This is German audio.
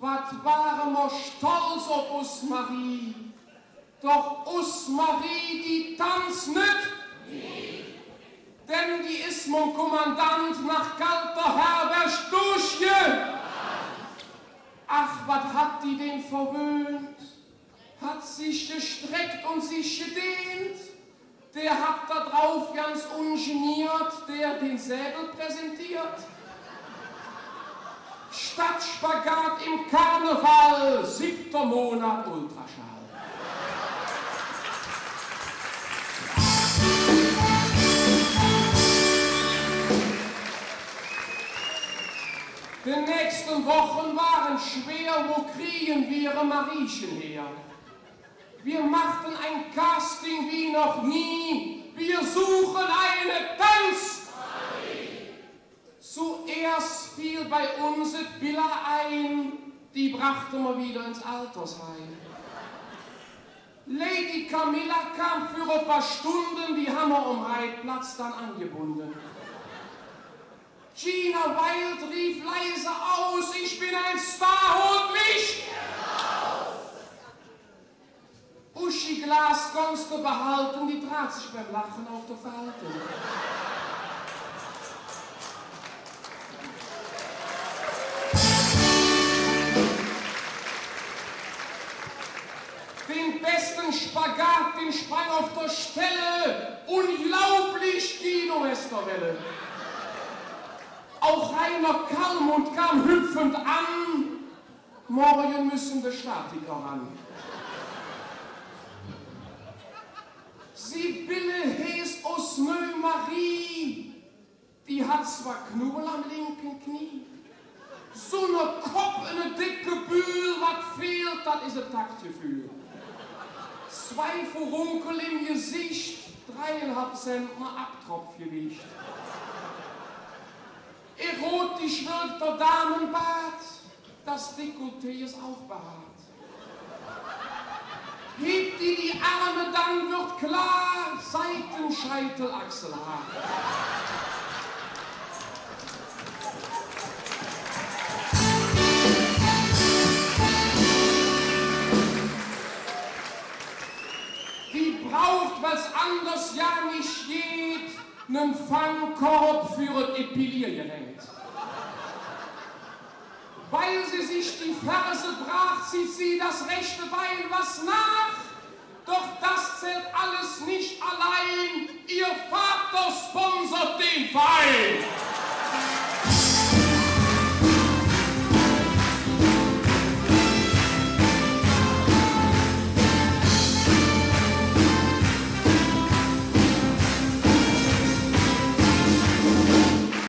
Was waren wir stolz auf uns Marie. Doch us Marie, die tanzt nicht. Denn die ist mein Kommandant nach kalter Herberg durchge. Ach, was hat die denn verwöhnt? Hat sich gestreckt und sich gedehnt. Der hat da drauf ganz ungeniert, der den Säbel präsentiert. Statt Spagat im Karneval, 7. Monat Ultraschall. Die nächsten Wochen waren schwer, wo kriegen wir Mariechen her? Wir machten ein Casting wie noch nie, wir suchen eine Tanzmarie. Zuerst fiel bei uns et Billa ein, die brachten wir wieder ins Altersheim. Lady Camilla kam für ein paar Stunden, die haben wir am Reitplatz dann angebunden. Gina Wild rief leise aus, ich bin ein Star, holt mich raus! Uschi Glas konntest du behalten, die trat sich beim Lachen auf der Falten. Den besten Spagat, den sprang auf der Stelle, unglaublich Guido Westerwelle. Auch Rainer Kallmund kam hüpfend an, morgen müssen wir Statiker ran. Sie Bille heißt aus Neu Marie, die hat zwar Knubbel am linken Knie, so ne Kopf in ne dicke Bühl, was fehlt, das ist ein Taktgefühl. 2 Furunkel im Gesicht, 3,5 Zentner Abtropfgewicht. Erotisch-wirkter Damenbart, das Dekolleté ist auch behaart. Hebt die Arme, dann wird klar, Seitenscheitel, Achselhaar. Die braucht, weil's anders ja nicht geht, nen Fangkorb für ein Epiliergerät. Weil sie sich die Ferse brach, zieht sie das rechte Bein was nach. Doch das zählt alles nicht allein, ihr Vater sponsert den Verein.